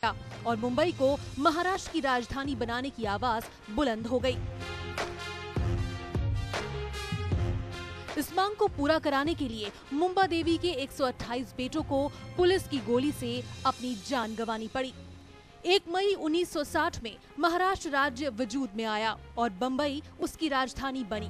और मुंबई को महाराष्ट्र की राजधानी बनाने की आवाज बुलंद हो गई। इस मांग को पूरा कराने के लिए मुंबा देवी के 128 बेटों को पुलिस की गोली से अपनी जान गंवानी पड़ी। 1 मई 1960 में महाराष्ट्र राज्य वजूद में आया और बंबई उसकी राजधानी बनी।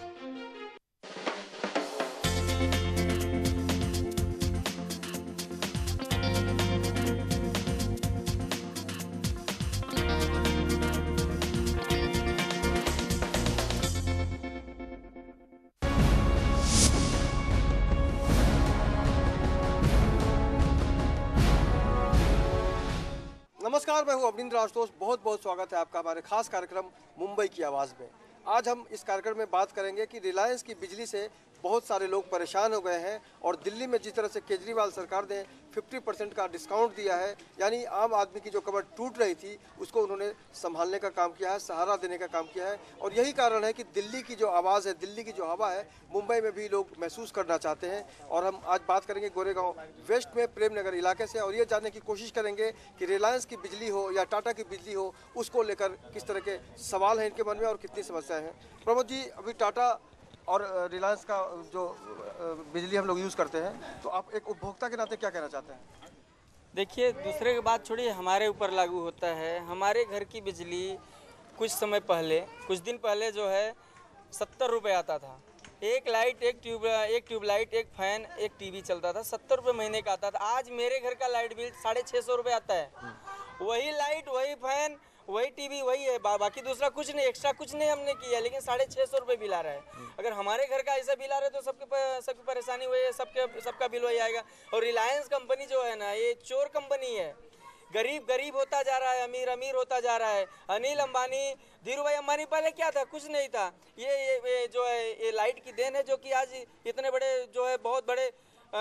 नमस्कार, मैं हूं अवनींद्र आशुतोष। बहुत बहुत स्वागत है आपका हमारे खास कार्यक्रम मुंबई की आवाज़ में। आज हम इस कार्यक्रम में बात करेंगे कि रिलायंस की बिजली से बहुत सारे लोग परेशान हो गए हैं और दिल्ली में जिस तरह से केजरीवाल सरकार ने 50% का डिस्काउंट दिया है, यानी आम आदमी की जो कमर टूट रही थी उसको उन्होंने संभालने का काम किया है, सहारा देने का काम किया है। और यही कारण है कि दिल्ली की जो आवाज़ है, दिल्ली की जो हवा है, मुंबई में भी लोग महसूस करना चाहते हैं। और हम आज बात करेंगे गोरेगांव वेस्ट में प्रेम नगर इलाके से और ये जानने की कोशिश करेंगे कि रिलायंस की बिजली हो या टाटा की बिजली हो, उसको लेकर किस तरह के सवाल हैं इनके मन में और कितनी समस्याएं हैं। प्रमोद जी, अभी टाटा और रिलायंस का जो बिजली हम लोग यूज़ करते हैं, तो आप एक उपभोक्ता के नाते क्या कहना चाहते हैं? देखिए, दूसरे की बात छोड़िए, हमारे ऊपर लागू होता है। हमारे घर की बिजली कुछ समय पहले, कुछ दिन पहले जो है 70 रुपये आता था। एक लाइट, एक ट्यूबलाइट, एक फैन, एक टीवी चलता था, 70 रुपये महीने का आता था। आज मेरे घर का लाइट बिल 650 रुपये आता है। वही लाइट, वही फैन, वही टीवी, वही है, बाकी दूसरा कुछ नहीं, एक्स्ट्रा कुछ नहीं हमने किया, लेकिन 650 रुपये बिल आ रहा है। अगर हमारे घर का ऐसा बिल आ रहा है तो सबकी परेशानी वही है, सबका बिल वही आएगा। और रिलायंस कंपनी जो है ना, ये चोर कंपनी है। गरीब गरीब होता जा रहा है, अमीर अमीर होता जा रहा है। अनिल अंबानी, धीरू भाई अंबानी पहले क्या था? कुछ नहीं था। ये जो है, ये लाइट की देन है, जो कि आज इतने बड़े जो है, बहुत बड़े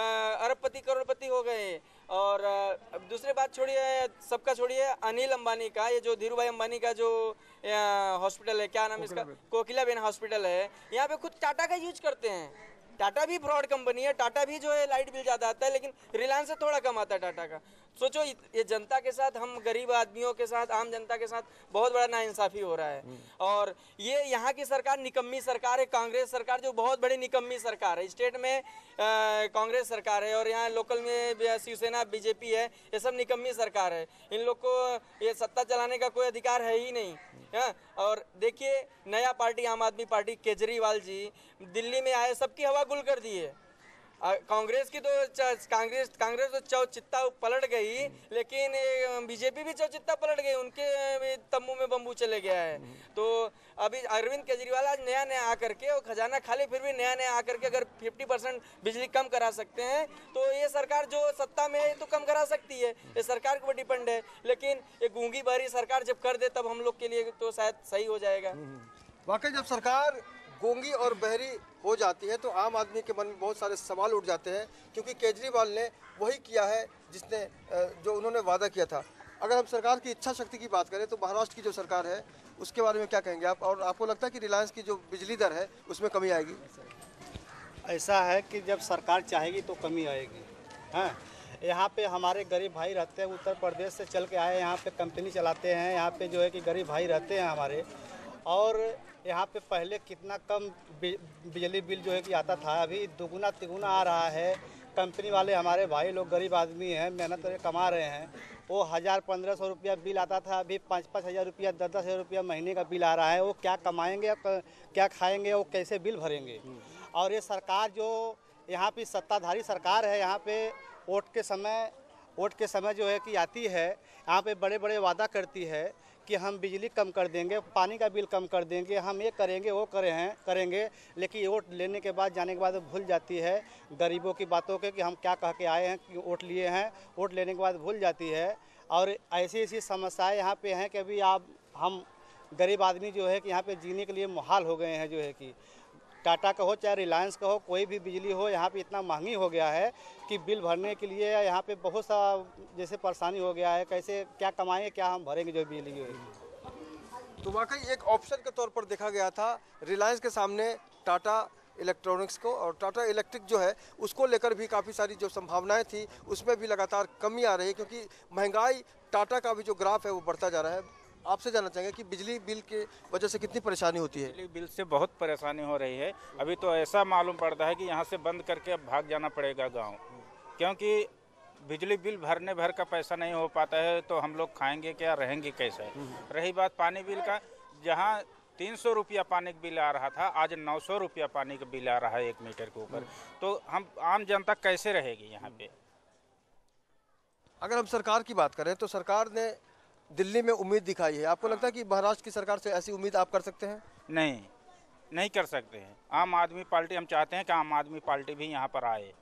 अरबपति करोड़पति हो गए। और अब दूसरी बात छोड़िए, सबका छोड़िए, अनिल अंबानी का, ये जो धीरू भाई अंबानी का जो हॉस्पिटल है, क्या नाम है इसका, कोकिलाबेन हॉस्पिटल है, यहाँ पे खुद टाटा का यूज करते हैं। टाटा भी फ्रॉड कंपनी है, टाटा भी जो है लाइट बिल ज़्यादा आता है, लेकिन रिलायंस से थोड़ा कम आता है टाटा का। सोचो, ये जनता के साथ, हम गरीब आदमियों के साथ, आम जनता के साथ बहुत बड़ा नाइंसाफ़ी हो रहा है। और ये यहाँ की सरकार निकम्मी सरकार है, कांग्रेस सरकार जो बहुत बड़ी निकम्मी सरकार है। स्टेट में कांग्रेस सरकार है और यहाँ लोकल में शिवसेना बीजेपी है, ये सब निकम्मी सरकार है। इन लोग को ये सत्ता चलाने का कोई अधिकार है ही नहीं। हाँ, और देखिए, नया पार्टी आम आदमी पार्टी, केजरीवाल जी दिल्ली में आए, सबकी हवा गुल कर दी है। कांग्रेस की तो कांग्रेस तो चौचित्ता पलट गई, लेकिन बीजेपी भी चौचित्ता पलट गई, उनके तंबू में बम्बू चले गया है। तो अभी अरविंद केजरीवाल आज नया आकर के, और खजाना खाली फिर भी नया आकर के अगर 50% बिजली कम करा सकते हैं, तो ये सरकार जो सत्ता में है तो कम करा सकती है, ये सरकार के ऊपर डिपेंड है। लेकिन ये गूंगी बहरी सरकार जब कर दे, तब हम लोग के लिए तो शायद सही हो जाएगा। वाकई जब सरकार गूंगी और बहरी हो जाती है तो आम आदमी के मन में बहुत सारे सवाल उठ जाते हैं, क्योंकि केजरीवाल ने वही किया है जिसने जो उन्होंने वादा किया था। अगर हम सरकार की इच्छा शक्ति की बात करें तो महाराष्ट्र की जो सरकार है उसके बारे में क्या कहेंगे आप? और आपको लगता है कि रिलायंस की जो बिजली दर है उसमें कमी आएगी? ऐसा है कि जब सरकार चाहेगी तो कमी आएगी। हाँ, यहाँ पे हमारे गरीब भाई रहते हैं, उत्तर प्रदेश से चल के आए, यहाँ पे कंपनी चलाते हैं, यहाँ पे जो है कि गरीब भाई रहते हैं हमारे। और यहाँ पे पहले कितना कम बिजली बिल जो है कि आता था, अभी दुगुना तिगुना आ रहा है। कंपनी वाले हमारे भाई लोग गरीब आदमी हैं, मेहनत करके कमा रहे हैं। वो 1000-1500 रुपया बिल आता था, अभी 5-5 हज़ार रुपया, 10-10 हज़ार रुपया महीने का बिल आ रहा है। वो क्या कमाएंगे, क्या खाएंगे, वो कैसे बिल भरेंगे? और ये सरकार जो यहाँ पे सत्ताधारी सरकार है, यहाँ पे वोट के समय जो है कि आती है, यहाँ पे बड़े बड़े वादा करती है कि हम बिजली कम कर देंगे, पानी का बिल कम कर देंगे, हम ये करेंगे, वो करेंगे। लेकिन वोट लेने के बाद, जाने के बाद भूल जाती है गरीबों की बातों के, कि हम क्या कह के आए हैं, कि वोट लिए हैं, वोट लेने के बाद भूल जाती है। और ऐसी ऐसी समस्याएं यहाँ पे हैं कि अभी हम गरीब आदमी जो है कि यहाँ पे जीने के लिए मुहाल हो गए हैं। जो है कि टाटा का हो चाहे रिलायंस का हो, कोई भी बिजली हो, यहाँ पे इतना महंगी हो गया है कि बिल भरने के लिए यहाँ पे बहुत सा जैसे परेशानी हो गया है। कैसे क्या कमाएंगे, क्या हम भरेंगे जो बिजली होगी। तो वाकई एक ऑप्शन के तौर पर देखा गया था रिलायंस के सामने टाटा इलेक्ट्रॉनिक्स को, और टाटा इलेक्ट्रिक जो है उसको लेकर भी काफ़ी सारी जो संभावनाएं थी उसमें भी लगातार कमी आ रही है, क्योंकि महंगाई टाटा का भी जो ग्राफ है वो बढ़ता जा रहा है। आपसे जानना चाहेंगे कि बिजली बिल के वजह से कितनी परेशानी होती है? बिजली बिल से बहुत परेशानी हो रही है। अभी तो ऐसा मालूम पड़ता है कि यहाँ से बंद करके अब भाग जाना पड़ेगा गांव, क्योंकि बिजली बिल भरने भर का पैसा नहीं हो पाता है, तो हम लोग खाएंगे क्या, रहेंगे कैसे। रही बात पानी बिल का, जहाँ 300 रुपया पानी का बिल आ रहा था, आज 900 रुपया पानी का बिल आ रहा है 1 मीटर के ऊपर। तो हम आम जनता कैसे रहेगी यहाँ पे? अगर हम सरकार की बात करें तो सरकार ने दिल्ली में उम्मीद दिखाई है। आपको लगता है कि महाराष्ट्र की सरकार से ऐसी उम्मीद आप कर सकते हैं? नहीं कर सकते हैं। आम आदमी पार्टी, हम चाहते हैं कि आम आदमी पार्टी भी यहाँ पर आए।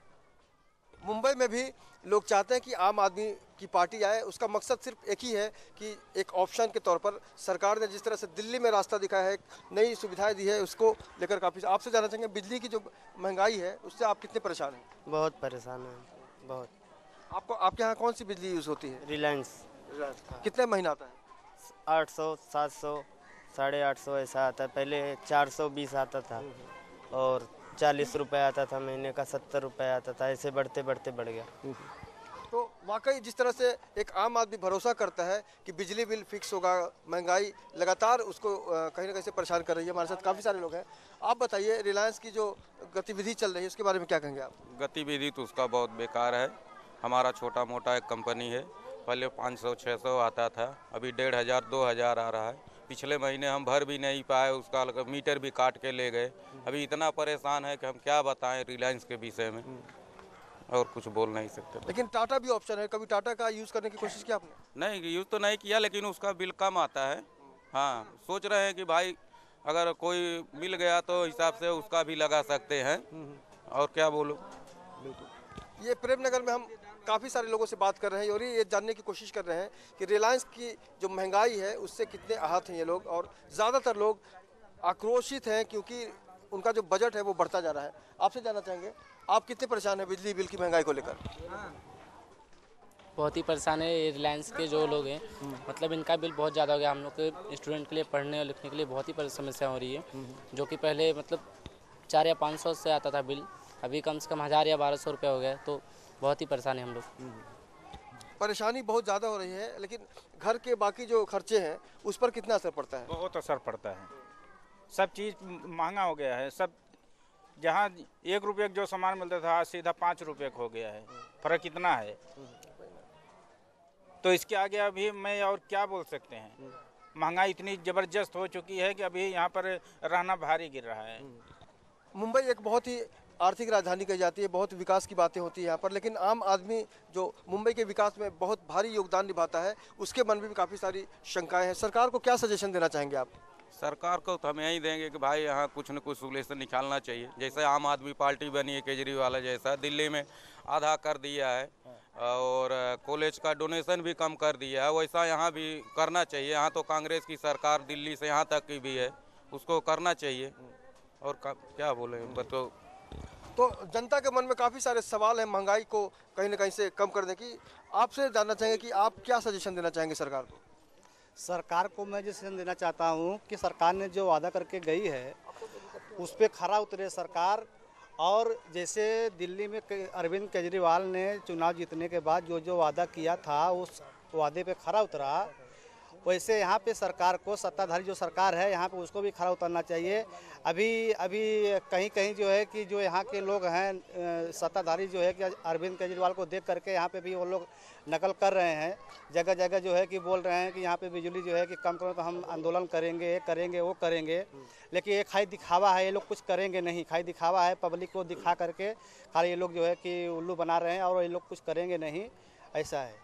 मुंबई में भी लोग चाहते हैं कि आम आदमी की पार्टी आए। उसका मकसद सिर्फ एक ही है कि एक ऑप्शन के तौर पर सरकार ने जिस तरह से दिल्ली में रास्ता दिखाया है, नई सुविधाएं दी है, उसको लेकर काफ़ी। आपसे जानना चाहेंगे बिजली की जो महंगाई है उससे आप कितने परेशान हैं? बहुत परेशान है, बहुत। आपके यहाँ कौन सी बिजली यूज़ होती है? रिलायंस। कितने महीना आता है? 800, 700, 850 ऐसा आता है। पहले 420 आता था और 40 रुपये आता था महीने का, 70 रुपये आता था, ऐसे बढ़ते बढ़ते बढ़ गया। तो वाकई जिस तरह से एक आम आदमी भरोसा करता है कि बिजली बिल फिक्स होगा, महंगाई लगातार उसको कहीं ना कहीं से परेशान कर रही है। हमारे साथ काफ़ी सारे लोग हैं। आप बताइए, रिलायंस की जो गतिविधि चल रही है उसके बारे में क्या कहेंगे आप? गतिविधि तो उसका बहुत बेकार है। हमारा छोटा मोटा एक कंपनी है, पहले 500-600 आता था, अभी 1500 2000 आ रहा है। पिछले महीने हम भर भी नहीं पाए, उसका मीटर भी काट के ले गए। अभी इतना परेशान है कि हम क्या बताएं रिलायंस के विषय में, और कुछ बोल नहीं सकते। लेकिन टाटा भी ऑप्शन है, कभी टाटा का यूज़ करने की कोशिश की आपने? नहीं, यूज़ तो नहीं किया, लेकिन उसका बिल कम आता है। हाँ, सोच रहे हैं कि भाई अगर कोई मिल गया तो हिसाब से उसका भी लगा सकते हैं, और क्या बोलूँ। ये प्रेमनगर में हम काफ़ी सारे लोगों से बात कर रहे हैं और ये जानने की कोशिश कर रहे हैं कि रिलायंस की जो महंगाई है उससे कितने आहत हैं ये लोग। और ज़्यादातर लोग आक्रोशित हैं क्योंकि उनका जो बजट है वो बढ़ता जा रहा है। आपसे जानना चाहेंगे, आप कितने परेशान हैं बिजली बिल की महंगाई को लेकर? बहुत ही परेशान है रिलायंस के जो लोग हैं, मतलब इनका बिल बहुत ज़्यादा हो गया। हम लोग के स्टूडेंट के लिए, पढ़ने और लिखने के लिए बहुत ही समस्या हो रही है। जो कि पहले मतलब 400 या 500 से आता था बिल, अभी कम से कम 1000 या 1200 रुपये हो गया। तो बहुत ही परेशान है हम लोग। परेशानी बहुत ज़्यादा हो रही है, लेकिन घर के बाकी जो खर्चे हैं उस पर कितना असर पड़ता है? बहुत असर पड़ता है। सब चीज़ महंगा हो गया है। सब जहाँ 1 रुपये का जो सामान मिलता था, आज सीधा 5 रुपये का हो गया है। फर्क कितना है। तो इसके आगे अभी मैं और क्या बोल सकते हैं। महंगाई इतनी ज़बरदस्त हो चुकी है कि अभी यहाँ पर रहना भारी गिर रहा है। मुंबई एक बहुत ही आर्थिक राजधानी कही जाती है, बहुत विकास की बातें होती है यहाँ पर, लेकिन आम आदमी जो मुंबई के विकास में बहुत भारी योगदान निभाता है उसके मन में भी काफ़ी सारी शंकाएं हैं। सरकार को क्या सजेशन देना चाहेंगे आप? सरकार को तो हम यही देंगे कि भाई यहाँ कुछ न कुछ सोल्यूशन निकालना चाहिए। जैसे आम आदमी पार्टी बनी है केजरीवाल जैसा, दिल्ली में आधा कर दिया है और कॉलेज का डोनेशन भी कम कर दिया है, वैसा यहाँ भी करना चाहिए। यहाँ तो कांग्रेस की सरकार दिल्ली से यहाँ तक की भी है, उसको करना चाहिए। और क्या बोले, तो जनता के मन में काफ़ी सारे सवाल हैं महंगाई को कहीं ना कहीं से कम करने की। आपसे जानना चाहेंगे कि आप क्या सजेशन देना चाहेंगे सरकार को? सरकार को मैं जो सजेशन देना चाहता हूँ कि सरकार ने जो वादा करके गई है उस पर खरा उतरे सरकार। और जैसे दिल्ली में अरविंद केजरीवाल ने चुनाव जीतने के बाद जो जो वादा किया था उस वादे पे खरा उतरा, वैसे यहाँ पे सरकार को, सत्ताधारी जो सरकार है यहाँ पे, उसको भी खरा उतरना चाहिए। अभी कहीं कहीं जो है कि जो यहाँ के लोग हैं सत्ताधारी जो है कि अरविंद केजरीवाल को देख करके यहाँ पे भी वो लोग नकल कर रहे हैं। जगह जगह जो है कि बोल रहे हैं कि यहाँ पे बिजली जो है कि कम करो तो हम आंदोलन करेंगे, वो करेंगे। लेकिन ये खाली दिखावा है, ये लोग कुछ करेंगे नहीं। खाली दिखावा है, पब्लिक को दिखा करके खाली ये लोग जो है कि उल्लू बना रहे हैं और ये लोग कुछ करेंगे नहीं, ऐसा है।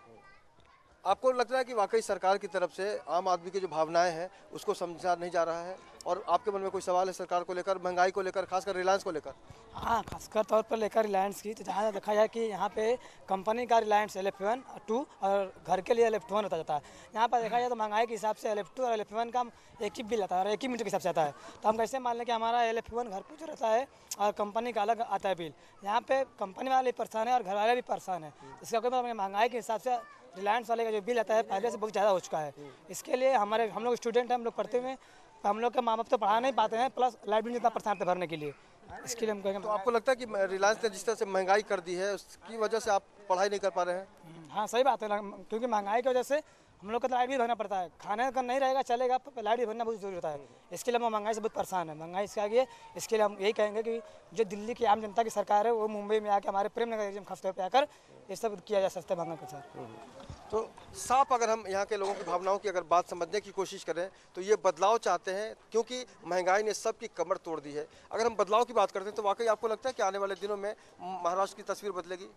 आपको लगता है कि वाकई सरकार की तरफ से आम आदमी की जो भावनाएं हैं उसको समझा नहीं जा रहा है? और आपके मन में कोई सवाल है सरकार को लेकर, महंगाई को लेकर, खासकर रिलायंस को लेकर? हाँ, खासकर तौर पर लेकर रिलायंस की, तो जहाँ देखा जाए कि यहाँ पे कंपनी का रिलायंस LF1, 2 और घर के लिए LF1 होता जाता है। यहाँ पर देखा जाए तो महंगाई के हिसाब से LF2 और LF1 का एक ही बिल आता है और एक ही मीटर के हिसाब से आता है। तो हम कैसे मान लें कि हमारा LF1 घर पर जो रहता है और कंपनी का अलग आता है बिल। यहाँ पे कंपनी वाले भी परेशान है और घर वाले भी परेशान है। इसका कोई मतलब महंगाई के हिसाब से रिलायंस वाले का जो बिल आता है पहले से बहुत ज़्यादा हो चुका है। इसके लिए हम लोग स्टूडेंट हैं, हम लोग पढ़ते हुए, हम लोग के माँ बाप तो पढ़ा नहीं पाते हैं, प्लस लाइट बिल जितना परेशान थे भरने के लिए। इसके लिए हम कहेंगे तो आपको लगता है कि रिलायंस ने जिस तरह से महंगाई कर दी है उसकी वजह से आप पढ़ाई नहीं कर पा रहे हैं? हाँ सही बात है, क्योंकि महंगाई की वजह से हम लोग को तो लाइट भी भरना पड़ता है, खाने का नहीं रहेगा चलेगा, लाइट भी भरना बहुत जरूरी होता है। इसके लिए हम महंगाई से बहुत परेशान है, महंगाई से आगे। इसके लिए हम यही कहेंगे कि जो दिल्ली की आम जनता की सरकार है वो मुंबई में आकर हमारे प्रेम नगर एरिया में खस्ते पे आकर ये सब किया जा सकता है महंगा के साथ। तो साफ अगर हम यहाँ के लोगों की भावनाओं की अगर बात समझने की कोशिश करें तो ये बदलाव चाहते हैं, क्योंकि महंगाई ने सबकी कमर तोड़ दी है। अगर हम बदलाव की बात करते हैं तो वाकई आपको लगता है कि आने वाले दिनों में महाराष्ट्र की तस्वीर बदलेगी?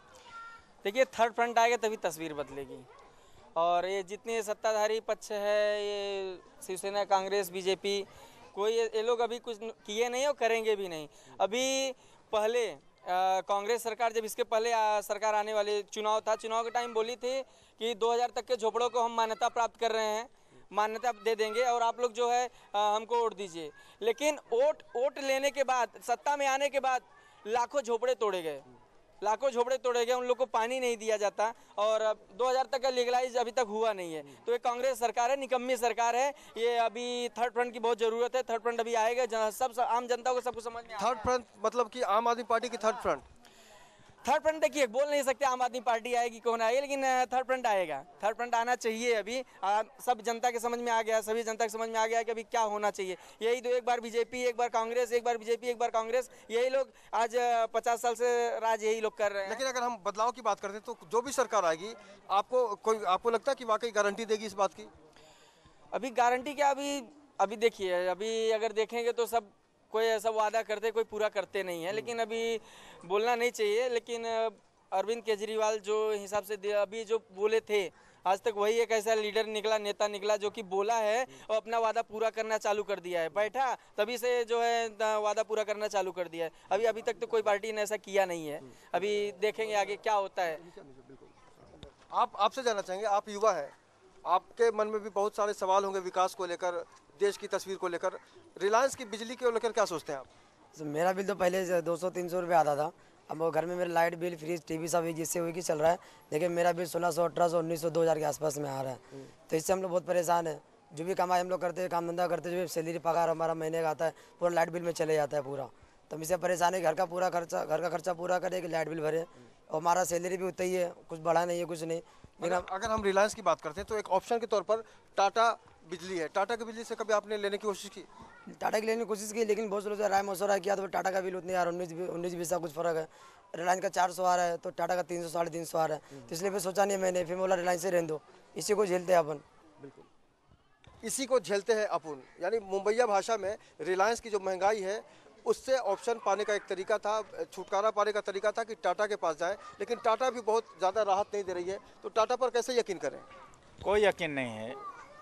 देखिए, थर्ड फ्रंट आएगा तभी तस्वीर बदलेगी। और ये जितने सत्ताधारी पक्ष है, ये शिवसेना, कांग्रेस, बीजेपी, कोई ये लोग अभी कुछ किए नहीं और करेंगे भी नहीं। अभी पहले कांग्रेस सरकार, जब इसके पहले सरकार आने वाले चुनाव था, चुनाव के टाइम बोली थी कि 2000 तक के झोपड़ों को हम मान्यता प्राप्त कर रहे हैं, मान्यता दे देंगे और आप लोग जो है हमको वोट दीजिए। लेकिन वोट लेने के बाद, सत्ता में आने के बाद लाखों झोपड़े तोड़े गए, लाखों झोपड़े तोड़े गए, उन लोग को पानी नहीं दिया जाता और 2000 तक का लीगलाइज अभी तक हुआ नहीं है। तो ये कांग्रेस सरकार है, निकम्मी सरकार है। ये अभी थर्ड फ्रंट की बहुत जरूरत है। थर्ड फ्रंट अभी आएगा, सब आम जनता को सब कुछ समझ में। थर्ड फ्रंट मतलब कि आम आदमी पार्टी की थर्ड फ्रंट? थर्ड फ्रंट देखिए, बोल नहीं सकते आम आदमी पार्टी आएगी कौन आएगी, लेकिन थर्ड फ्रंट आएगा। थर्ड फ्रंट आना चाहिए। अभी सब जनता के समझ में आ गया, सभी जनता के समझ में आ गया कि अभी क्या होना चाहिए। यही तो, एक बार बीजेपी, एक बार कांग्रेस, एक बार बीजेपी, एक बार कांग्रेस, यही लोग आज 50 साल से राज यही लोग कर रहे हैं। लेकिन अगर हम बदलाव की बात करते हैं तो जो भी सरकार आएगी, आपको लगता है कि वाकई गारंटी देगी इस बात की? अभी गारंटी क्या, अभी देखिए, अभी अगर देखेंगे तो सब कोई ऐसा वादा करते, कोई पूरा करते नहीं है। लेकिन अभी बोलना नहीं चाहिए, लेकिन अरविंद केजरीवाल जो हिसाब से अभी जो बोले थे, आज तक वही एक ऐसा लीडर निकला, नेता निकला जो कि बोला है और अपना वादा पूरा करना चालू कर दिया है। बैठा तभी से जो है वादा पूरा करना चालू कर दिया है। अभी तक तो कोई पार्टी ने ऐसा किया नहीं है। अभी देखेंगे आगे क्या होता है। आपसे जानना चाहेंगे, आप युवा हैं, आपके मन में भी बहुत सारे सवाल होंगे विकास को लेकर, देश की तस्वीर को लेकर। रिलायंस की बिजली को लेकर क्या सोचते हैं आप? मेरा बिल तो पहले 200-300 रुपये आता था। अब वो घर में मेरे लाइट बिल, फ्रिज, टीवी सब एक जिससे हुई चल रहा है, लेकिन मेरा बिल 1600, 1800, 1900, 2000 के आसपास में आ रहा है। तो इससे हम लोग बहुत परेशान हैं। जो भी कमाई हम लोग करते हैं, काम धंधा करते हैं, जो भी सैलरी पगार हमारा महीने का आता है, पूरा लाइट बिल में चले जाता है पूरा। तो इससे परेशान है, घर का खर्चा पूरा करे कि लाइट बिल भरे, और हमारा सैलरी भी उतना ही है, कुछ बढ़ा नहीं है, कुछ नहीं। लेकिन अगर हम रिलायंस की बात करते हैं तो एक ऑप्शन के तौर पर टाटा बिजली है। टाटा की बिजली से कभी आपने लेने की कोशिश की? टाटा की लेने की कोशिश की, लेकिन बहुत लोगों से राय मशवरा किया तो टाटा का बिल उतने यार 19-20 का कुछ फर्क है। रिलायंस का 400 आ रहा है तो टाटा का 300, 350 आ रहा है। तो इसलिए फिर सोचा नहीं मैंने, फिर बोला रिलायंस से रहने दो, इसी को झेलते हैं अपन। बिल्कुल, इसी को झेलते हैं अपन, यानी मुंबईया भाषा में रिलायंस की जो महंगाई है उससे ऑप्शन पाने का एक तरीका था, छुटकारा पाने का तरीका था कि टाटा के पास जाएं। लेकिन टाटा भी बहुत ज़्यादा राहत नहीं दे रही है, तो टाटा पर कैसे यकीन करें? कोई यकीन नहीं है।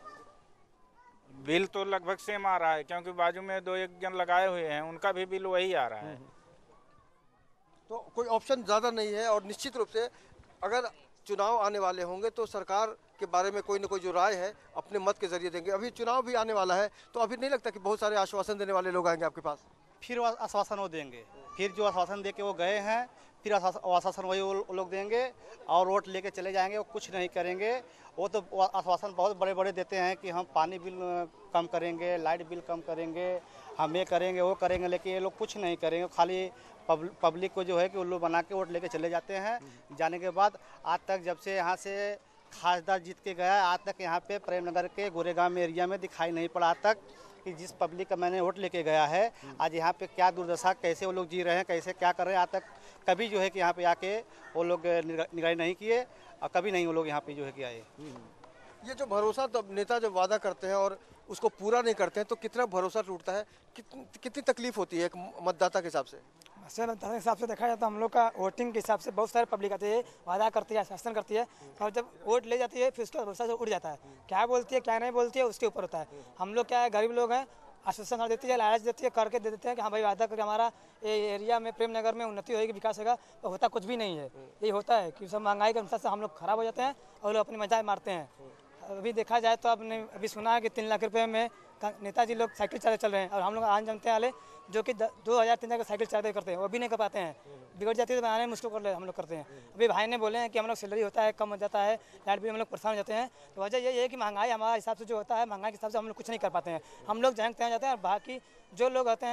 बिल तो लगभग सेम आ रहा है, क्योंकि बाजू में 2-1 जन लगाए हुए हैं, उनका भी बिल वही आ रहा है। तो कोई ऑप्शन ज़्यादा नहीं है। और निश्चित रूप से अगर चुनाव आने वाले होंगे तो सरकार के बारे में कोई ना कोई जो राय है अपने मत के जरिए देंगे। अभी चुनाव भी आने वाला है, तो अभी नहीं लगता कि बहुत सारे आश्वासन देने वाले लोग आएंगे आपके पास? फिर वो आश्वासन वो देंगे, फिर जो आश्वासन दे के वो गए हैं, फिर आश्वासन वही वो लोग देंगे और वोट लेके चले जाएंगे। वो कुछ नहीं करेंगे। वो तो आश्वासन बहुत बड़े बड़े देते हैं कि हम पानी बिल कम करेंगे, लाइट बिल कम करेंगे, हम ये करेंगे, वो करेंगे, लेकिन ये लोग कुछ नहीं करेंगे। खाली पब्लिक को जो है कि उल्लू बना के वोट लेके चले जाते हैं। जाने के बाद आज तक जब से यहाँ से खासदार जीत के गया, आज तक यहाँ पे प्रेमनगर के गोरेगांव एरिया में दिखाई नहीं पड़ा आज तक कि जिस पब्लिक का मैंने वोट लेके गया है, आज यहाँ पे क्या दुर्दशा, कैसे वो लोग जी रहे हैं, कैसे क्या कर रहे हैं, आज तक कभी जो है कि यहाँ पे आके वो लोग निगरानी नहीं किए और कभी नहीं वो लोग यहाँ पे जो है कि आए। ये जो भरोसा तो नेता जब वादा करते हैं और उसको पूरा नहीं करते हैं तो कितना भरोसा टूटता है, कितनी तकलीफ होती है एक मतदाता के हिसाब से? मतदाता के हिसाब से देखा जाए तो हम लोग का वोटिंग के हिसाब से बहुत सारे पब्लिक आती है, वादा करती है, शासन करती है, और जब वोट ले जाती है फिर उसका भरोसा से उड़ जाता है। क्या बोलती है क्या नहीं बोलती है उसके ऊपर होता है। हम लोग क्या है, गरीब लोग हैं, आश्वासन देती है, लालच देती है, करके दे देते हैं कि हाँ भाई वादा करके हमारा ये एरिया में प्रेमनगर में उन्नति होगी, विकास होगा, तो होता कुछ भी नहीं है। यही होता है कि सब महंगाई के अनुसार से हम लोग खराब हो जाते हैं और लोग अपनी मजाक मारते हैं। अभी देखा जाए तो आपने अभी सुना है कि 3 लाख रुपए में नेताजी लोग साइकिल चल रहे हैं, और हम लोग आम जनते वाले जो कि 2000-3000 का साइकिल चलाते करते हैं, वो भी नहीं कर पाते हैं। बिगड़ जाती है तो बनाने में मुश्किल कर हम लोग करते हैं। अभी भाई ने बोले हैं कि हम लोग सैलरी होता है कम हो जाता है, लाइट भी हम लोग परेशान हो जाते हैं। तो वजह यही है कि महंगाई हमारे हिसाब से जो होता है, महंगाई के हिसाब से हम लोग कुछ नहीं कर पाते हैं। हम लोग जहाँ तहाँ जाते हैं और बाकी जो लोग होते हैं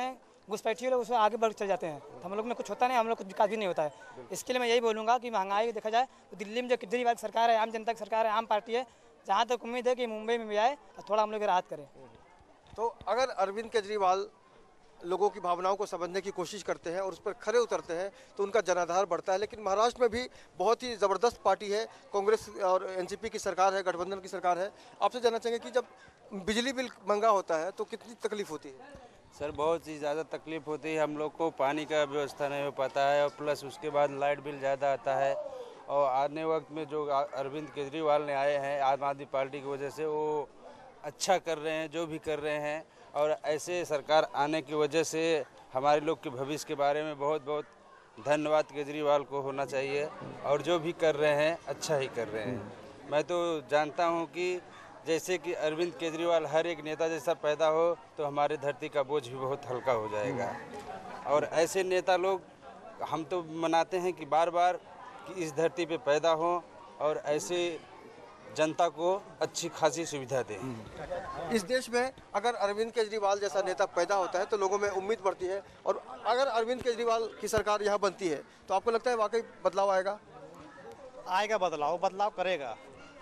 घुसपैठिए लोग उसमें आगे बढ़ चल जाते हैं, तो हम लोग में कुछ होता नहीं, हम लोग कुछ विकास भी नहीं होता है। इसके लिए मैं यही बोलूँगा कि महंगाई देखा जाए तो दिल्ली में जो केजरीवाल की सरकार है, आम जनता की सरकार है, आम पार्टी है, जहाँ तक उम्मीद है कि मुंबई में भी आए और थोड़ा हम लोग राहत करें। तो अगर अरविंद केजरीवाल लोगों की भावनाओं को समझने की कोशिश करते हैं और उस पर खरे उतरते हैं तो उनका जनाधार बढ़ता है। लेकिन महाराष्ट्र में भी बहुत ही ज़बरदस्त पार्टी है, कांग्रेस और एनसीपी की सरकार है, गठबंधन की सरकार है। आपसे जानना चाहेंगे कि जब बिजली बिल महंगा होता है तो कितनी तकलीफ होती है? सर बहुत ही ज़्यादा तकलीफ होती है, हम लोग को पानी का व्यवस्था नहीं हो पाता है और प्लस उसके बाद लाइट बिल ज़्यादा आता है। और आने वक्त में जो अरविंद केजरीवाल ने आए हैं आम आदमी पार्टी की वजह से, वो अच्छा कर रहे हैं जो भी कर रहे हैं, और ऐसे सरकार आने की वजह से हमारे लोग के भविष्य के बारे में बहुत बहुत धन्यवाद केजरीवाल को होना चाहिए। और जो भी कर रहे हैं अच्छा ही कर रहे हैं। मैं तो जानता हूँ कि जैसे कि अरविंद केजरीवाल हर एक नेता जैसा पैदा हो तो हमारे धरती का बोझ भी बहुत हल्का हो जाएगा। और ऐसे नेता लोग हम तो मनाते हैं कि बार बार कि इस धरती पे पैदा हो और ऐसे जनता को अच्छी खासी सुविधा दें। इस देश में अगर अरविंद केजरीवाल जैसा नेता पैदा होता है तो लोगों में उम्मीद बढ़ती है, और अगर अरविंद केजरीवाल की सरकार यहाँ बनती है तो आपको लगता है वाकई बदलाव आएगा? आएगा बदलाव करेगा।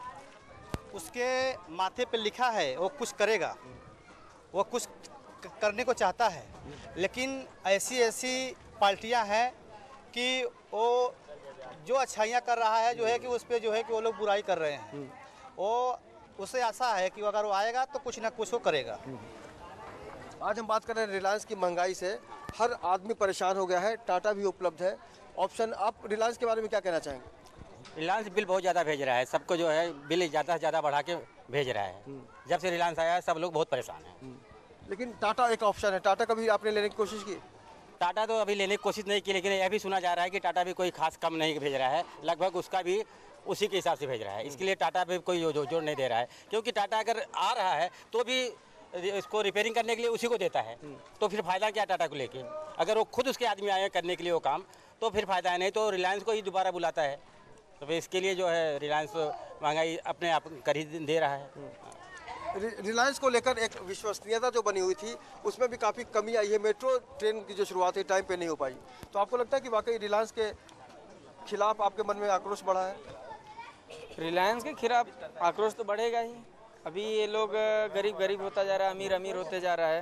उसके माथे पे लिखा है वो कुछ करेगा, वो कुछ करने को चाहता है। लेकिन ऐसी पार्टियां हैं कि वो जो अच्छाइयाँ कर रहा है जो है कि उस पर जो है कि वो लोग बुराई कर रहे हैं। वो उसे आशा है कि अगर वो आएगा तो कुछ ना कुछ वो करेगा। आज हम बात कर रहे हैं रिलायंस की महंगाई से। हर आदमी परेशान हो गया है, टाटा भी उपलब्ध है ऑप्शन। आप रिलायंस के बारे में क्या कहना चाहेंगे? रिलायंस बिल बहुत ज़्यादा भेज रहा है, सबको जो है बिल ज़्यादा से ज़्यादा बढ़ा के भेज रहा है। जब से रिलायंस आया है सब लोग बहुत परेशान हैं। लेकिन टाटा एक ऑप्शन है, टाटा कभी आपने लेने की कोशिश की? टाटा तो अभी लेने की कोशिश नहीं की, लेकिन यह भी सुना जा रहा है कि टाटा भी कोई खास कम नहीं भेज रहा है, लगभग उसका भी उसी के हिसाब से भेज रहा है। इसके लिए टाटा पे कोई जोर नहीं दे रहा है, क्योंकि टाटा अगर आ रहा है तो भी इसको रिपेयरिंग करने के लिए उसी को देता है, तो फिर फ़ायदा क्या टाटा को लेके? अगर वो खुद उसके आदमी आए करने के लिए वो काम, तो फिर फ़ायदा है, नहीं तो रिलायंस को ही दोबारा बुलाता है। तो फिर इसके लिए जो है रिलायंस महंगाई अपने आप कर ही दे रहा है। रिलायंस को लेकर एक विश्वसनीयता जो बनी हुई थी उसमें भी काफ़ी कमी आई है। मेट्रो ट्रेन की जो शुरुआत है टाइम पे नहीं हो पाई, तो आपको लगता है कि वाकई रिलायंस के खिलाफ आपके मन में आक्रोश बढ़ा है? रिलायंस के खिलाफ आक्रोश तो बढ़ेगा ही। अभी ये लोग गरीब होता जा रहा है, अमीर होते जा रहा है।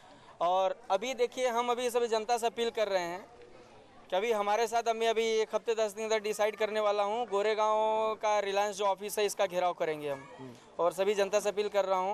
और अभी देखिए, हम अभी सभी जनता से अपील कर रहे हैं कि अभी हमारे साथ मैं अभी 1 हफ्ते 10 दिन तक डिसाइड करने वाला हूँ, गोरेगांव का रिलायंस जो ऑफिस है इसका घेराव करेंगे हम। और सभी जनता से अपील कर रहा हूँ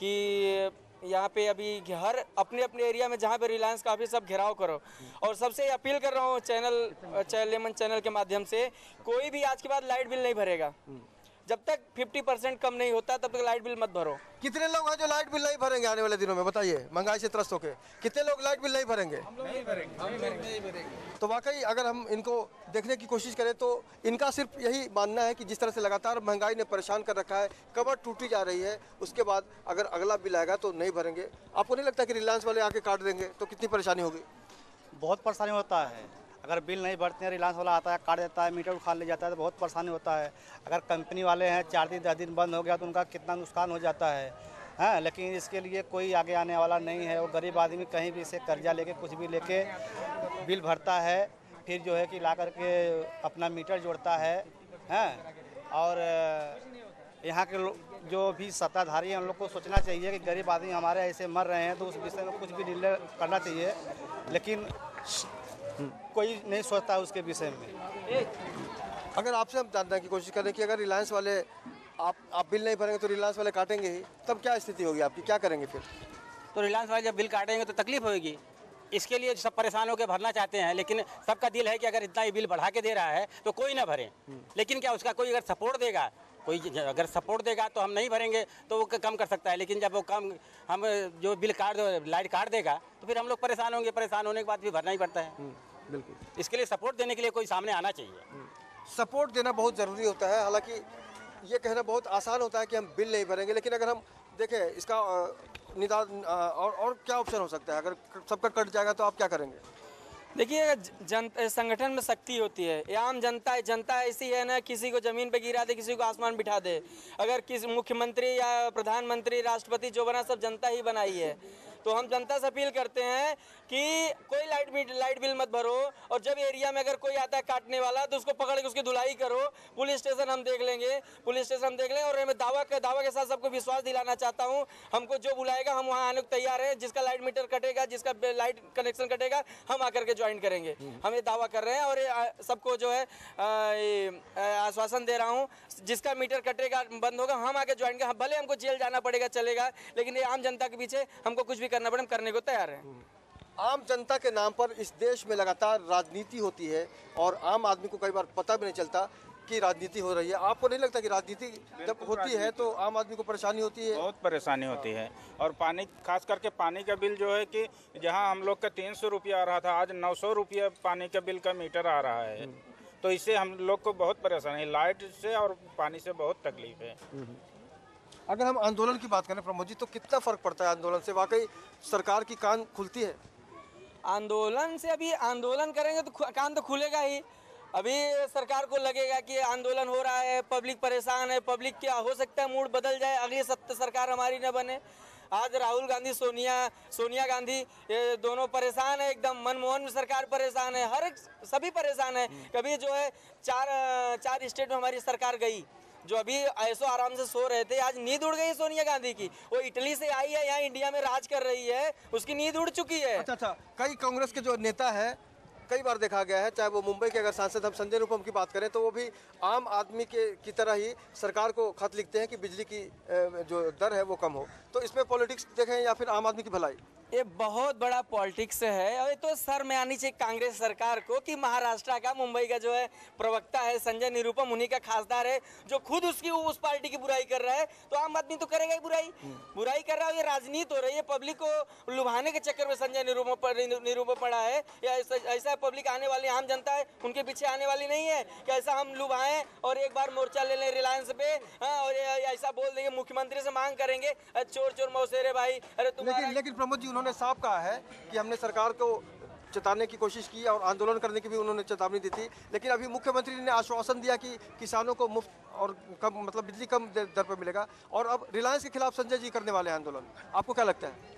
कि यहाँ पे अभी हर अपने एरिया में जहाँ पे रिलायंस का ऑफिस सब घेराव करो। और सबसे अपील कर रहा हूँ लेमन चैनल के माध्यम से, कोई भी आज के बाद लाइट बिल नहीं भरेगा जब तक 50% कम नहीं होता, तब तक लाइट बिल मत भरो। कितने लोग हैं जो लाइट बिल नहीं भरेंगे आने वाले दिनों में? बताइए, महंगाई से त्रस्त होकर कितने लोग लाइट बिल नहीं भरेंगे? नहीं भरेंगे। तो वाकई अगर हम इनको देखने की कोशिश करें तो इनका सिर्फ यही मानना है कि जिस तरह से लगातार महंगाई ने परेशान कर रखा है, कमर टूटी जा रही है, उसके बाद अगर अगला बिल आएगा तो नहीं भरेंगे। आपको नहीं लगता कि रिलायंस वाले आके काट देंगे तो कितनी परेशानी होगी? बहुत परेशानी होता है। अगर बिल नहीं भरते हैं, रिलायंस वाला आता है काट देता है, मीटर उखाड़ ले जाता है, तो बहुत परेशानी होता है। अगर कंपनी वाले हैं 4 दिन 10 दिन बंद हो गया तो उनका कितना नुकसान हो जाता है। हाँ, लेकिन इसके लिए कोई आगे आने वाला नहीं है। वो गरीब आदमी कहीं भी से कर्जा लेके कुछ भी लेके बिल भरता है, फिर जो है कि ला करके अपना मीटर जोड़ता है। हाँ, और यहाँ के जो भी सत्ताधारी हैं उन लोग को सोचना चाहिए कि गरीब आदमी हमारे ऐसे मर रहे हैं, तो उस विषय में कुछ भी निर्णय करना चाहिए। लेकिन कोई नहीं सोचता उसके विषय में। अगर आपसे हम जानने की कोशिश करें कि अगर रिलायंस वाले आप बिल नहीं भरेंगे तो रिलायंस वाले काटेंगे ही, तब क्या स्थिति होगी आपकी? क्या करेंगे फिर? तो रिलायंस वाले जब बिल काटेंगे तो तकलीफ होगी। इसके लिए सब परेशान होकर भरना चाहते हैं, लेकिन सबका दिल है कि अगर इतना ही बिल बढ़ा के दे रहा है तो कोई ना भरे। लेकिन क्या उसका कोई अगर सपोर्ट देगा, कोई अगर सपोर्ट देगा तो हम नहीं भरेंगे तो वो कम कर सकता है। लेकिन जब वो कम हम जो बिल लाइट काट देगा तो फिर हम लोग परेशान होंगे। परेशान होने के बाद भी भरना ही पड़ता है। बिल्कुल, इसके लिए सपोर्ट देने के लिए कोई सामने आना चाहिए। सपोर्ट देना बहुत ज़रूरी होता है। हालांकि ये कहना बहुत आसान होता है कि हम बिल नहीं भरेंगे, लेकिन अगर हम देखें इसका निदान और क्या ऑप्शन हो सकता है? अगर सबका कट जाएगा तो आप क्या करेंगे? देखिए, संगठन में शक्ति होती है। ये आम जनता ऐसी है ना, किसी को ज़मीन पे गिरा दे, किसी को आसमान बिठा दे। अगर किसी मुख्यमंत्री या प्रधानमंत्री, राष्ट्रपति जो बना सब जनता ही बनाई है। तो हम जनता से अपील करते हैं कि कोई लाइट बिल मत भरो, और जब एरिया में अगर कोई आता है काटने वाला तो उसको पकड़ के उसकी धुलाई करो। पुलिस स्टेशन हम देख लेंगे, और मैं दावा के साथ सबको विश्वास दिलाना चाहता हूँ, हमको जो बुलाएगा हम वहाँ आने को तैयार हैं। जिसका लाइट मीटर कटेगा, जिसका लाइट कनेक्शन कटेगा, हम आकर के ज्वाइन करेंगे। हम ये दावा कर रहे हैं और सबको जो है आश्वासन दे रहा हूँ, जिसका मीटर कटेगा बंद होगा हम आके ज्वाइन करें। भले हमको जेल जाना पड़ेगा चलेगा, लेकिन ये आम जनता के पीछे हमको कुछ भी करना पड़े, हम करने को तैयार हैं। आम जनता के नाम पर इस देश में लगातार राजनीति होती है और आम आदमी को कई बार पता भी नहीं चलता कि राजनीति हो रही है। आपको नहीं लगता कि राजनीति जब होती है तो आम आदमी को परेशानी होती है? बहुत परेशानी होती है। और पानी, खास करके पानी का बिल जो है कि जहां हम लोग का 300 रुपया आ रहा था, आज 900 रुपया पानी का बिल का मीटर आ रहा है। तो इससे हम लोग को बहुत परेशानी है, लाइट से और पानी से बहुत तकलीफ है। अगर हम आंदोलन की बात करें प्रमोद जी, तो कितना फर्क पड़ता है आंदोलन से? वाकई सरकार की कान खुलती है? आंदोलन से अभी आंदोलन करेंगे तो कान तो खुलेगा ही। अभी सरकार को लगेगा कि आंदोलन हो रहा है, पब्लिक परेशान है, पब्लिक क्या हो सकता है मूड बदल जाए, अगली सरकार हमारी न बने। आज राहुल गांधी, सोनिया गांधी, ये दोनों परेशान है एकदम। मनमोहन सरकार परेशान है, हर एक सभी परेशान है। कभी जो है चार स्टेट में हमारी सरकार गई, जो अभी ऐसो आराम से सो रहे थे, आज नींद उड़ गई सोनिया गांधी की। वो इटली से आई है, यहाँ इंडिया में राज कर रही है, उसकी नींद उड़ चुकी है। अच्छा, कई कांग्रेस के जो नेता है, कई बार देखा गया है, चाहे वो मुंबई के अगर सांसद हम संजय निरुपम की बात करें, तो वो भी आम आदमी की तरह ही सरकार को खत लिखते हैं कि बिजली की जो दर है वो कम हो। तो इसमें पॉलिटिक्स देखें या फिर आम आदमी की भलाई? ये बहुत बड़ा पॉलिटिक्स है, और ये तो सर में आनी चाहिए कांग्रेस सरकार को कि महाराष्ट्र का, मुंबई का जो है प्रवक्ता है संजय निरुपम, उन्हीं का खासदार है, जो खुद उस पार्टी की बुराई कर रहा है। तो आम आदमी तो करेगा ही बुराई कर रहा है। ये राजनीति हो रही है, पब्लिक को लुभाने के चक्कर में संजय निरुपम पड़ा है। या ऐसा पब्लिक आने वाली आम जनता है, उनके पीछे आने वाली नहीं है कि ऐसा हम लुभाएं और एक बार मोर्चा ले लें रिलायंस पे, और ऐसा बोल देंगे, मुख्यमंत्री से मांग करेंगे, चोर मौसेरे भाई, अरे तुम्हारा। लेकिन प्रमोद जी, उन्होंने साफ कहा है कि हमने सरकार को चेताने की कोशिश की और आंदोलन करने की भी उन्होंने चेतावनी दी थी। लेकिन अभी मुख्यमंत्री ने आश्वासन दिया कि किसानों को मुफ्त और कम, मतलब बिजली कम दर पर मिलेगा। और अब रिलायंस के खिलाफ संजय जी करने वाले हैं आंदोलन, आपको क्या लगता है?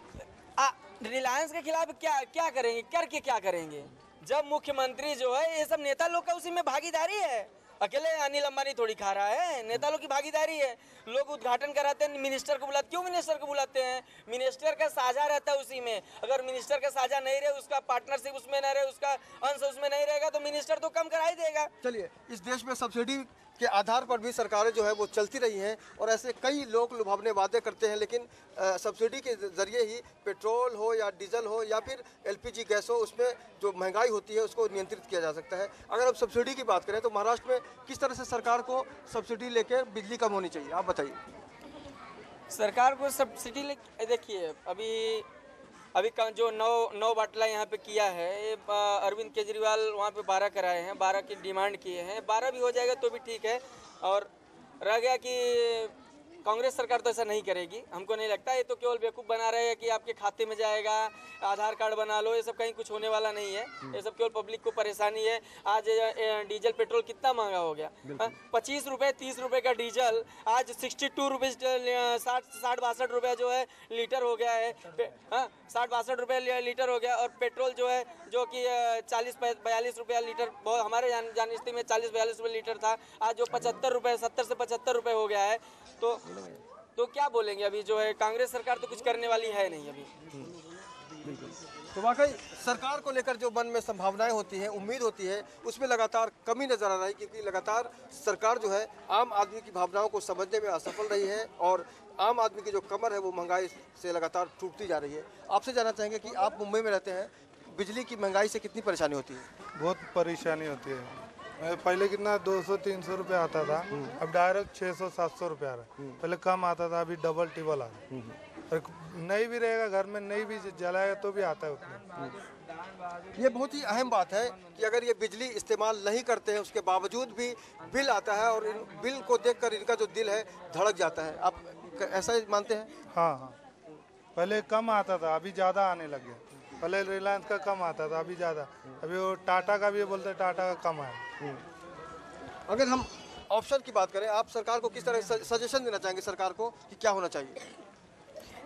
रिलायंस के खिलाफ क्या करेंगे, करके क्या करेंगे? जब मुख्यमंत्री जो है, ये सब नेता लोग का उसी में भागीदारी है। अकेले अनिल अंबानी थोड़ी खा रहा है, नेता लोग की भागीदारी है। लोग उद्घाटन कराते हैं, मिनिस्टर को बुलाते, क्यों मिनिस्टर को बुलाते हैं? मिनिस्टर का साझा रहता है उसी में। अगर मिनिस्टर का साझा नहीं रहे, उसका पार्टनरशिप उसमें नहीं रहे, उसका अंश उसमें नहीं रहेगा, तो मिनिस्टर तो कम करा ही देगा। चलिए, इस देश में सब्सिडी के आधार पर भी सरकारें जो है वो चलती रही हैं, और ऐसे कई लोग लुभावने वादे करते हैं, लेकिन सब्सिडी के जरिए ही पेट्रोल हो या डीजल हो या फिर एलपीजी गैस हो, उसमें जो महंगाई होती है उसको नियंत्रित किया जा सकता है। अगर अब सब्सिडी की बात करें तो महाराष्ट्र में किस तरह से सरकार को सब्सिडी लेकर बिजली कम होनी चाहिए, आप बताइए। सरकार को सब्सिडी देखिए, अभी जो 9 बाटला यहाँ पे किया है, ये अरविंद केजरीवाल वहाँ पे 12 कराए हैं, 12 की डिमांड किए हैं, 12 भी हो जाएगा तो भी ठीक है। और रह गया कि कांग्रेस सरकार तो ऐसा नहीं करेगी, हमको नहीं लगता। ये तो केवल बेवकूफ़ बना रहे हैं कि आपके खाते में जाएगा, आधार कार्ड बना लो, ये सब कहीं कुछ होने वाला नहीं है। ये सब केवल पब्लिक को परेशानी है। आज डीजल पेट्रोल कितना महंगा हो गया, 25 रुपये 30 रुपये का डीजल आज 62 रुपये 60-62 रुपये जो है लीटर हो गया है। 60-62 रुपये लीटर हो गया। और पेट्रोल जो है, जो कि 40-42 रुपया लीटर, बहुत हमारे जानस्ती में 40-42 रुपये लीटर था, आज जो 75 रुपये, 70 से 75 रुपये हो गया है। तो क्या बोलेंगे? अभी जो है कांग्रेस सरकार तो कुछ करने वाली है नहीं अभी। तो वाकई सरकार को लेकर जो मन में संभावनाएं होती हैं, उम्मीद होती है, उसमें लगातार कमी नजर आ रही है, क्योंकि लगातार सरकार जो है आम आदमी की भावनाओं को समझने में असफल रही है, और आम आदमी की जो कमर है वो महंगाई से लगातार टूटती जा रही है। आपसे जानना चाहेंगे कि आप मुंबई में रहते हैं, बिजली की महंगाई से कितनी परेशानी होती है? बहुत परेशानी होती है। पहले कितना 200-300 रुपये आता था, अब डायरेक्ट 600-700 रुपये आ रहा है। पहले कम आता था, अभी डबल टिबल आ रहा है। नहीं भी रहेगा घर में, नहीं भी जलाएगा तो भी आता है उतना। ये बहुत ही अहम बात है कि अगर ये बिजली इस्तेमाल नहीं करते हैं, उसके बावजूद भी बिल आता है, और इन बिल को देखकर इनका जो दिल है धड़क जाता है। आप ऐसा ही मानते हैं? हाँ, पहले कम आता था, अभी ज़्यादा आने लग गया। पहले रिलायंस का कम आता था, अभी ज़्यादा। अभी वो टाटा का भी बोलते हैं, टाटा का कम है। अगर हम ऑप्शन की बात करें, आप सरकार को किस तरह सजेशन देना चाहेंगे सरकार को कि क्या होना चाहिए?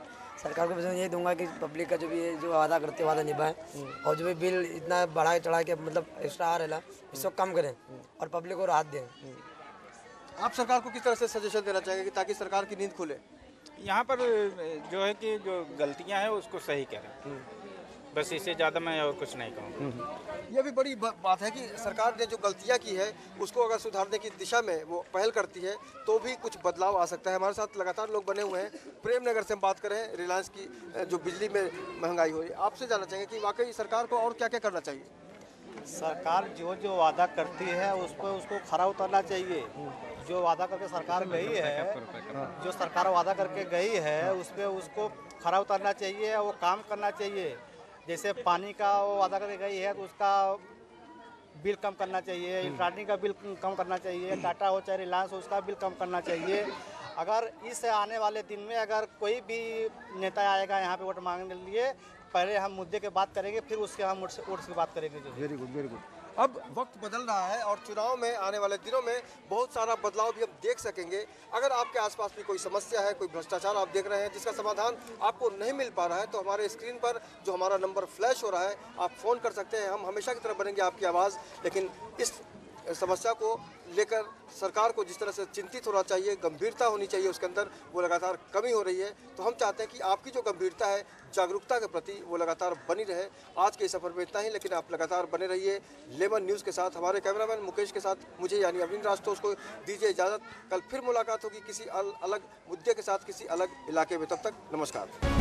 सरकार को मैं यही दूंगा कि पब्लिक का जो भी जो वादा करते हैं वादा निभाएं, और जो भी बिल इतना बढ़ा चढ़ा के मतलब एक्स्ट्रा आ रहा है इसको कम करें और पब्लिक को राहत दें। आप सरकार को किस तरह से सजेशन देना चाहेंगे कि ताकि सरकार की नींद खुले? यहाँ पर जो है कि जो गलतियाँ हैं उसको सही करें, बस इससे ज़्यादा मैं और कुछ नहीं कहूँगा। यह भी बड़ी बात है कि सरकार ने जो गलतियां की है उसको अगर सुधारने की दिशा में वो पहल करती है तो भी कुछ बदलाव आ सकता है। हमारे साथ लगातार लोग बने हुए हैं। प्रेम नगर से हम बात करें, रिलायंस की जो बिजली में महंगाई हो रही है, आपसे जानना चाहेंगे कि वाकई सरकार को और क्या क्या करना चाहिए? सरकार जो जो वादा करती है उस पर उसको खरा उतरना चाहिए। जो वादा करके सरकार गई है, जो सरकार वादा करके गई है उस पर उसको खरा उतरना चाहिए, वो काम करना चाहिए। जैसे पानी का वो वादा करके गई है तो उसका बिल कम करना चाहिए, इंटरनेट का बिल कम करना चाहिए, टाटा हो चाहे रिलायंस हो उसका बिल कम करना चाहिए। अगर इस आने वाले दिन में अगर कोई भी नेता आएगा यहाँ पे वोट मांगने के लिए, पहले हम मुद्दे की बात करेंगे, फिर उसके हम वोट्स की बात करेंगे। Very good, very good. अब वक्त बदल रहा है और चुनाव में आने वाले दिनों में बहुत सारा बदलाव भी हम देख सकेंगे। अगर आपके आसपास भी कोई समस्या है, कोई भ्रष्टाचार आप देख रहे हैं जिसका समाधान आपको नहीं मिल पा रहा है, तो हमारे स्क्रीन पर जो हमारा नंबर फ्लैश हो रहा है आप फ़ोन कर सकते हैं। हम हमेशा की तरह बनेंगे आपकी आवाज़। लेकिन इस समस्या को लेकर सरकार को जिस तरह से चिंतित होना चाहिए, गंभीरता होनी चाहिए उसके अंदर, वो लगातार कमी हो रही है। तो हम चाहते हैं कि आपकी जो गंभीरता है जागरूकता के प्रति वो लगातार बनी रहे। आज के सफ़र में इतना ही, लेकिन आप लगातार बने रहिए लेमन न्यूज़ के साथ। हमारे कैमरामैन मुकेश के साथ मुझे यानी अरविंद राजतोष को दीजिए इजाज़त। कल फिर मुलाकात होगी किसी अलग मुद्दे के साथ, किसी अलग इलाके में। तब तक नमस्कार।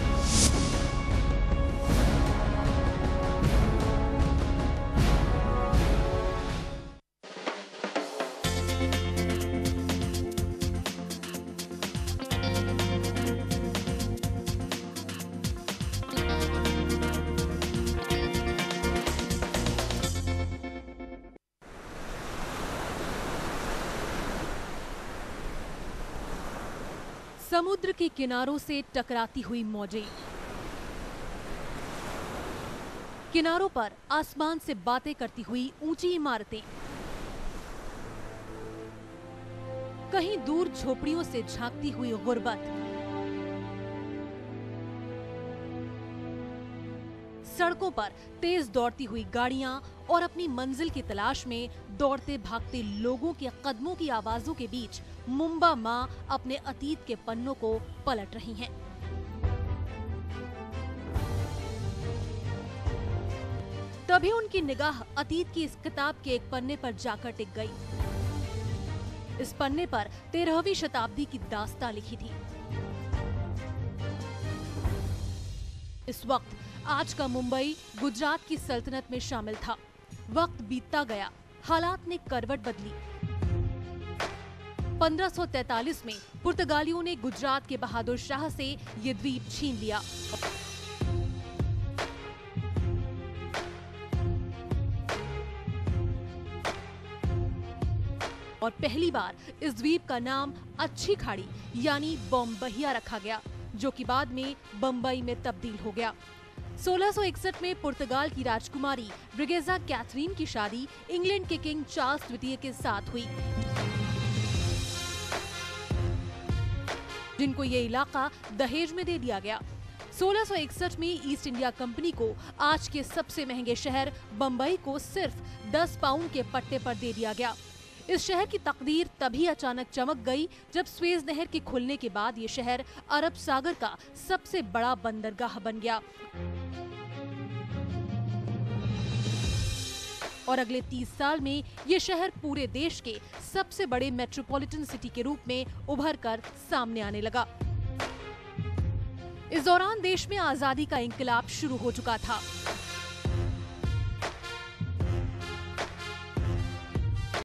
समुद्र के किनारों से टकराती हुई मौजें, किनारों पर आसमान से बातें करती हुई ऊंची इमारतें, कहीं दूर झोपड़ियों से झांकती हुई गुर्बत, सड़कों पर तेज दौड़ती हुई गाड़ियां और अपनी मंजिल की तलाश में दौड़ते भागते लोगों के कदमों की आवाजों के बीच मुंबा माँ अपने अतीत के पन्नों को पलट रही हैं। तभी उनकी निगाह अतीत की इस किताब के एक पन्ने पर जाकर टिक गई। इस पन्ने पर 13वीं शताब्दी की दास्तां लिखी थी। इस वक्त आज का मुंबई गुजरात की सल्तनत में शामिल था। वक्त बीतता गया, हालात ने करवट बदली। 1543 में पुर्तगालियों ने गुजरात के बहादुर शाह से ये द्वीप छीन लिया। और पहली बार इस द्वीप का नाम अच्छी खाड़ी यानी बॉम्बहिया रखा गया, जो कि बाद में बम्बई में तब्दील हो गया। 1661 में पुर्तगाल की राजकुमारी ब्रिगेजा कैथरीन की शादी इंग्लैंड के किंग चार्ल्स द्वितीय के साथ हुई, जिनको ये इलाका दहेज में दे दिया गया। 1661 में ईस्ट इंडिया कंपनी को आज के सबसे महंगे शहर बम्बई को सिर्फ 10 पाउंड के पट्टे पर दे दिया गया। इस शहर की तकदीर तभी अचानक चमक गई जब स्वेज नहर के खुलने के बाद ये शहर अरब सागर का सबसे बड़ा बंदरगाह बन गया और अगले 30 साल में ये शहर पूरे देश के सबसे बड़े मेट्रोपॉलिटन सिटी के रूप में उभर कर सामने आने लगा। इस दौरान देश में आजादी का इंकलाब शुरू हो चुका था।